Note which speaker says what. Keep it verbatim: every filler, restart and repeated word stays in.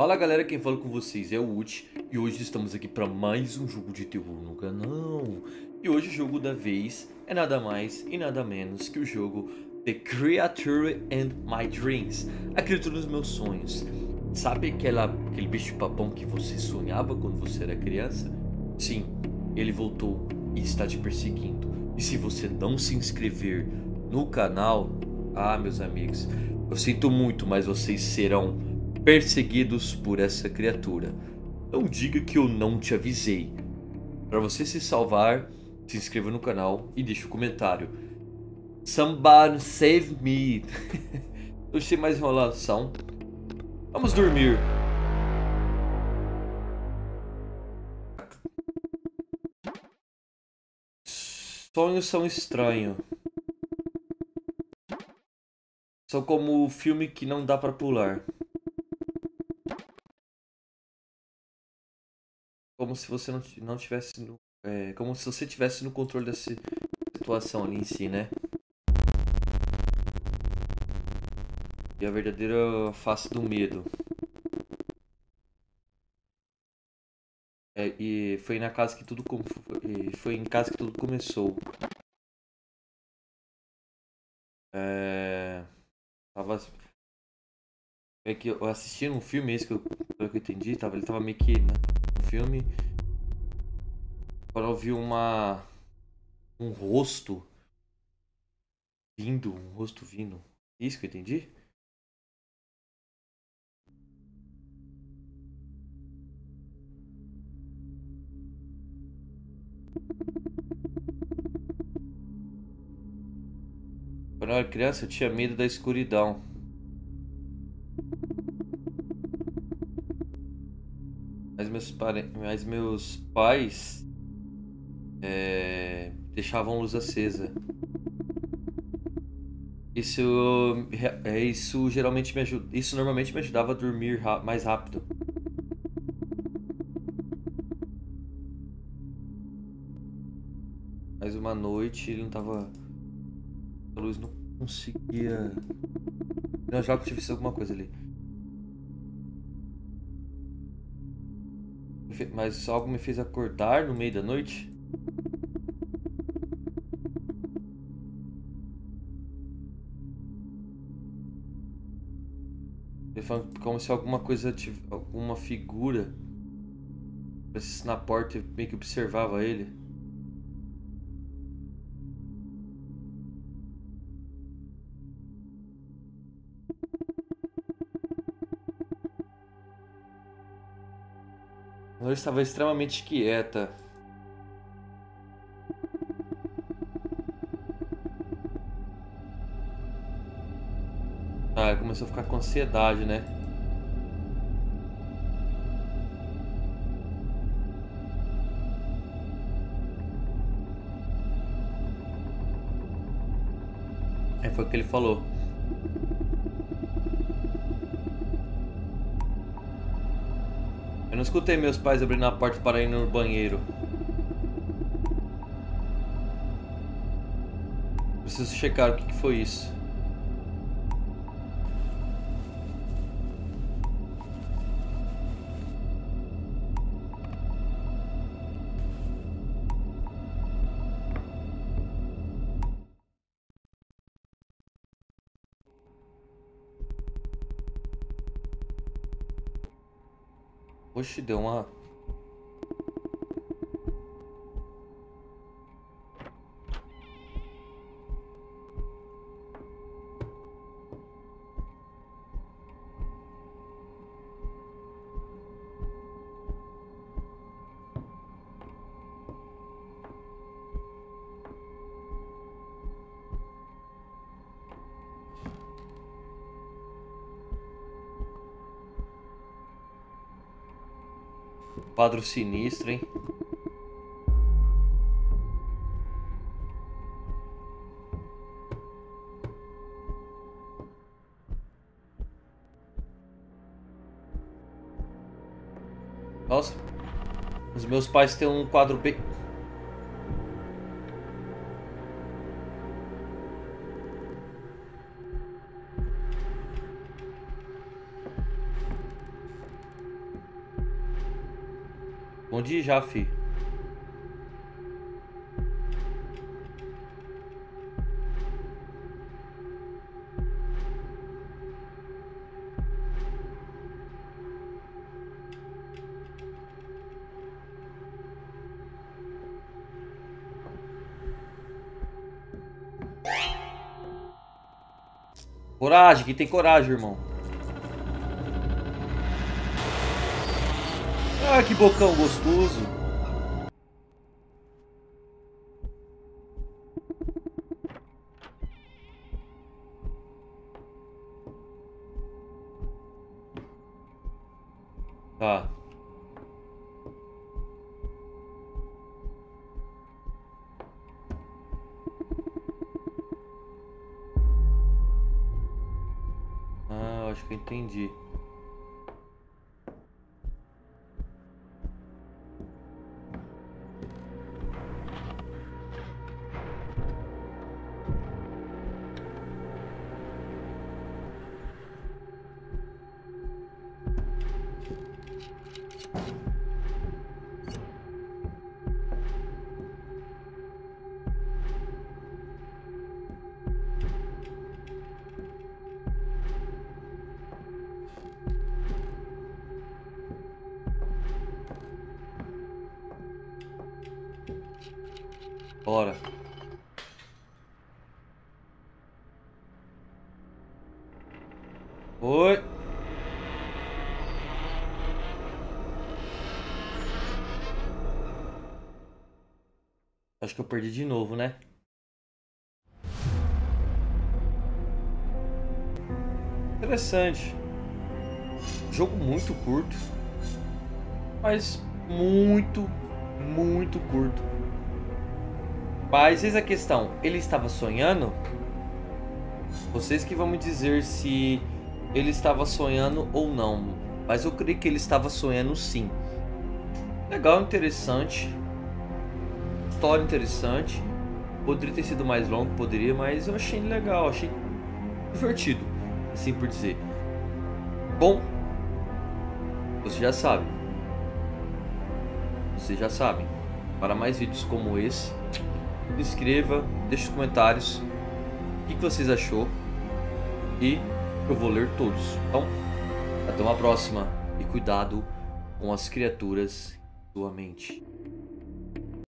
Speaker 1: Fala galera, quem fala com vocês é o Uchi e hoje estamos aqui para mais um jogo de terror no canal. E hoje o jogo da vez é nada mais e nada menos que o jogo The Creature in My Dreams, a criatura dos meus sonhos. Sabe aquela, aquele bicho papão que você sonhava quando você era criança? Sim, ele voltou e está te perseguindo. E se você não se inscrever no canal, ah meus amigos, eu sinto muito, mas vocês serão perseguidos por essa criatura. Não diga que eu não te avisei. Para você se salvar, se inscreva no canal e deixe um comentário. Somebody save me. Não sei mais enrolação. Vamos dormir. Sonhos são estranhos. São como o filme que não dá para pular. Como se você não, não tivesse no, é, como se você tivesse no controle dessa situação ali em si, né? E a verdadeira face do medo. É, e foi na casa que tudo com, foi em casa que tudo começou. É, tava é que eu assisti um filme, esse que eu, pelo que eu entendi, tava, ele tava meio que no filme. Quando eu vi uma um rosto vindo, um rosto vindo. Isso que eu entendi? Quando eu era criança, eu tinha medo da escuridão. Mas meus, pare... Mas meus pais é... deixavam luz acesa. Isso, é, isso geralmente me ajuda. Isso normalmente me ajudava a dormir ra... mais rápido. Mas uma noite ele não tava. A luz não conseguia. Não, já que tive alguma coisa ali. Mas algo me fez acordar no meio da noite. Como se alguma coisa, alguma figura aparecesse na porta e meio que observava ele. Ela estava extremamente quieta. Ah, começou a ficar com ansiedade, né? É, foi o que ele falou. Eu não escutei meus pais abrindo a porta para ir no banheiro. Preciso checar o que, que foi isso. Oxe, deu uma... Quadro sinistro, hein? Nossa, os meus pais têm um quadro bem... Onde ir já, fi? Coragem, quem tem coragem, irmão. Ah, que bocão gostoso. Tá. Ah, acho que eu entendi. Bora. Oi. Acho que eu perdi de novo, né? Interessante. Jogo muito curto. Mas muito, muito curto. Mas eis a questão. Ele estava sonhando? Vocês que vão me dizer se ele estava sonhando ou não. Mas eu creio que ele estava sonhando sim. Legal, interessante. História interessante. Poderia ter sido mais longo, poderia, mas eu achei legal, achei divertido, assim por dizer. Bom, você já sabe. Vocês já sabem. Para mais vídeos como esse, se inscreva, deixe os comentários o que, que vocês achou e eu vou ler todos. Então, até uma próxima e cuidado com as criaturas da sua mente.